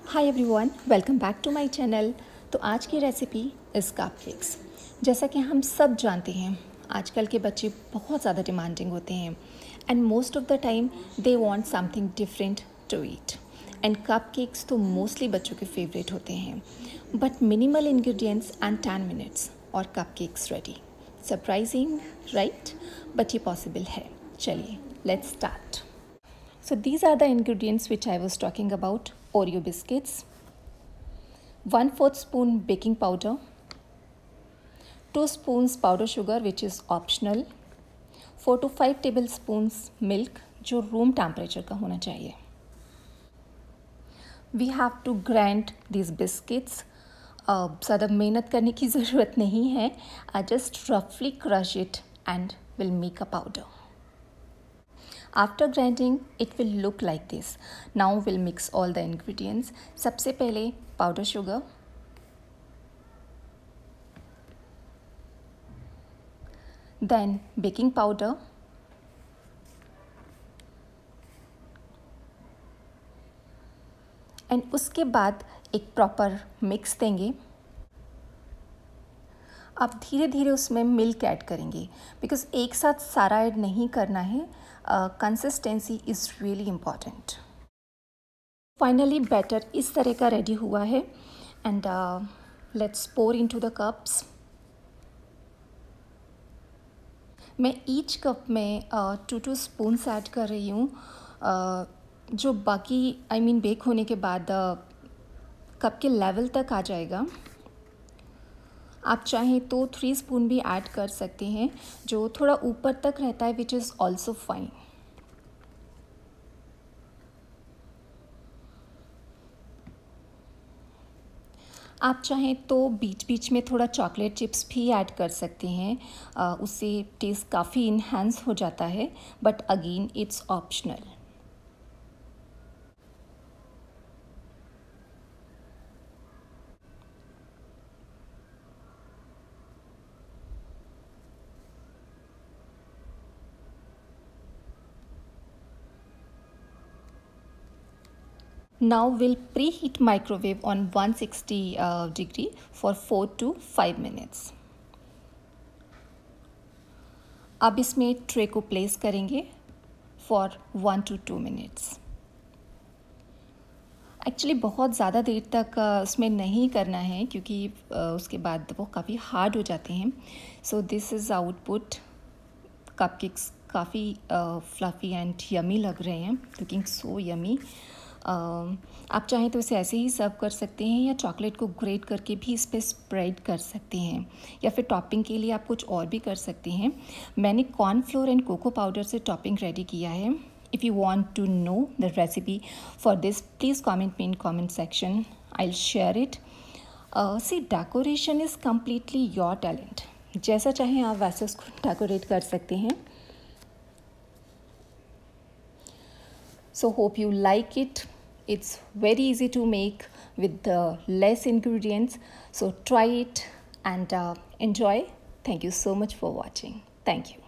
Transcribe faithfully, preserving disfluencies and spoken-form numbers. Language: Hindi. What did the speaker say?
Hi everyone, welcome back to my channel. तो आज की रेसिपी इज़ कपकेक्स। जैसा कि हम सब जानते हैं, आजकल के बच्चे बहुत ज़्यादा डिमांडिंग होते हैं and most of the time they want something different to eat. And cupcakes तो मोस्टली बच्चों के फेवरेट होते हैं, but minimal ingredients and ten minutes और cupcakes ready. Surprising right, but ये पॉसिबल है। चलिए let's start. So these are the ingredients which I was talking about. Oreo biscuits, one fourth spoon baking powder, two spoons powder sugar which is optional, four to five tablespoons milk जो room temperature का होना चाहिए. We have to grind these biscuits. uh, ज़्यादा मेहनत करने की ज़रूरत नहीं है. I just roughly crush it and will make a powder. After grinding, it will look like this. Now we'll mix all the ingredients. सबसे पहले powder sugar, then baking powder, and उसके बाद एक proper mix देंगे. आप धीरे धीरे उसमें मिल्क ऐड करेंगे बिकॉज एक साथ सारा ऐड नहीं करना है. Consistency is really important. Finally batter इस तरह का रेडी हुआ है and let's pour into the cups. मैं ईच कप में टू टू स्पून्स ऐड कर रही हूँ, uh, जो बाकी आई मीन बेक होने के बाद कप uh, के लेवल तक आ जाएगा. आप चाहें तो थ्री स्पून भी ऐड कर सकते हैं जो थोड़ा ऊपर तक रहता है, विच इज़ ऑल्सो फाइन. आप चाहें तो बीच बीच में थोड़ा चॉकलेट चिप्स भी ऐड कर सकते हैं, uh, उससे टेस्ट काफ़ी इन्हांस हो जाता है, but again it's optional. Now we'll preheat microwave on one sixty uh, degree for four to five minutes. अब इसमें ट्रे को प्लेस करेंगे for one two two minutes. Actually बहुत ज़्यादा देर तक उसमें नहीं करना है क्योंकि उसके बाद वो काफ़ी हार्ड हो जाते हैं. So this is output. Cupcakes काफ़ी फ्लफ़ी एंड यमी लग रहे हैं, लुकिंग सो यमी. Uh, आप चाहें तो इसे ऐसे ही सर्व कर सकते हैं या चॉकलेट को ग्रेट करके भी इस पर स्प्रेड कर सकते हैं, या फिर टॉपिंग के लिए आप कुछ और भी कर सकते हैं. मैंने कॉर्नफ्लोर एंड कोको पाउडर से टॉपिंग रेडी किया है. If you want to know the recipe for this, please comment me in comment section. I will share it. See, decoration is completely your talent. जैसा चाहें आप वैसे उसको डेकोरेट कर सकते हैं. So hope you like it. It's very easy to make with uh, less ingredients. So try it and uh, enjoy. Thank you so much for watching. Thank you.